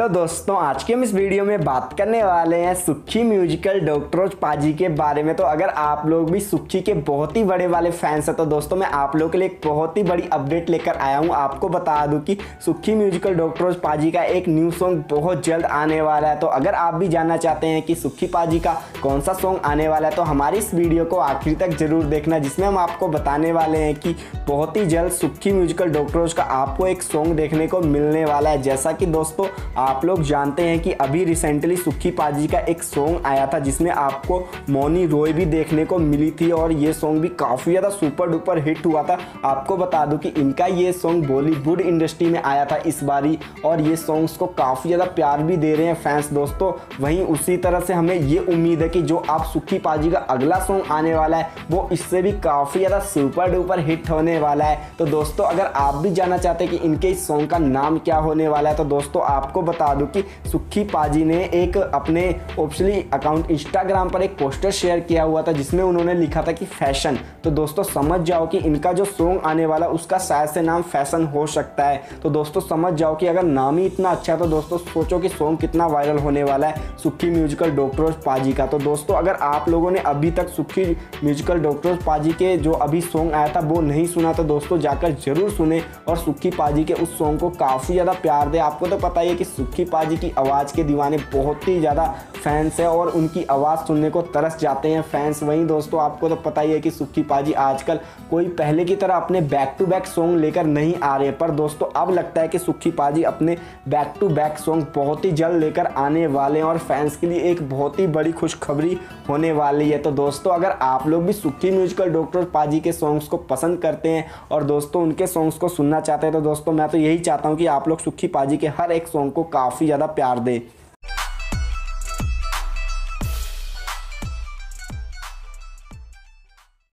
Hello दोस्तों, आज के हम इस वीडियो में बात करने वाले हैं सुक्खी म्यूजिकल डॉक्टर पाजी के बारे में। तो अगर आप लोग भी सुक्खी के बहुत ही बड़े वाले फैंस हैं तो दोस्तों मैं आप लोगों के लिए एक बहुत ही बड़ी अपडेट लेकर आया हूं। आपको बता दूं कि सुक्खी म्यूजिकल डॉक्टर पाजी का एक न्यू सॉन्ग बहुत जल्द आने वाला है। तो अगर आप भी जानना चाहते हैं कि सुक्खी पाजी का कौन सा सॉन्ग आने वाला है तो हमारी इस वीडियो को आखिर तक जरूर देखना, जिसमें हम आपको बताने वाले हैं कि बहुत ही जल्द सुक्खी म्यूजिकल डॉक्टर्स का आपको एक सॉन्ग देखने को मिलने वाला है। जैसा कि दोस्तों आप लोग जानते हैं कि अभी रिसेंटली सुक्खी पाजी का एक सॉन्ग आया था जिसमें आपको मौनी रॉय भी देखने को मिली थी और ये सॉन्ग भी काफ़ी ज़्यादा सुपर डुपर हिट हुआ था। आपको बता दूं कि इनका ये सॉन्ग बॉलीवुड इंडस्ट्री में आया था इस बारी और ये सॉन्ग्स को काफ़ी ज़्यादा प्यार भी दे रहे हैं फैंस दोस्तों। वहीं उसी तरह से हमें ये उम्मीद है कि जो आप सुक्खी पाजी का अगला सॉन्ग आने वाला है वो इससे भी काफ़ी ज़्यादा सुपर डुपर हिट होने वाला है। तो दोस्तों अगर आप भी जानना चाहते हैं कि इनके इस सॉन्ग का नाम क्या होने वाला है तो दोस्तों आपको बता दूं कि सुक्खी पाजी ने एक अपने ऑफिशियली अकाउंट इंस्टाग्राम पर एक पोस्टर शेयर किया हुआ था जिसमें उन्होंने लिखा था कि फैशन। तो दोस्तों समझ जाओ कि इनका जो सॉन्ग आने वाला उसका शायद से नाम फैशन हो सकता है। तो दोस्तों समझ जाओ कि अगर नाम ही इतना अच्छा है तो दोस्तों सोचो कि सॉन्ग कितना वायरल होने वाला है सुक्खी म्यूजिकल डॉक्टर पाजी का। तो दोस्तों अगर आप लोगों ने अभी तक सुक्खी म्यूजिकल डॉक्टर पाजी के जो अभी सॉन्ग आया था वो नहीं सुना तो दोस्तों जाकर जरूर सुने और सुक्खी पाजी के उस सॉन्ग को काफ़ी ज़्यादा प्यार दे। आपको तो पता ही है कि सुक्खी पाजी की आवाज़ के दीवाने बहुत ही ज़्यादा फैंस है और उनकी आवाज़ सुनने को तरस जाते हैं फैंस। वहीं दोस्तों आपको तो पता ही है कि सुक्खी पाजी आजकल कोई पहले की तरह अपने बैक टू बैक सॉन्ग लेकर नहीं आ रहे, पर दोस्तों अब लगता है कि सुक्खी पाजी अपने बैक टू बैक सॉन्ग बहुत ही जल्द लेकर आने वाले हैं और फैंस के लिए एक बहुत ही बड़ी खुशखबरी होने वाली है। तो दोस्तों अगर आप लोग भी सुक्खी म्यूजिकल डॉक्टर पाजी के सॉन्ग्स को पसंद करते हैं और दोस्तों उनके सॉन्ग्स को सुनना चाहते हैं तो दोस्तों मैं तो यही चाहता हूँ कि आप लोग सुक्खी पाजी के हर एक सॉन्ग को काफ़ी ज़्यादा प्यार दें।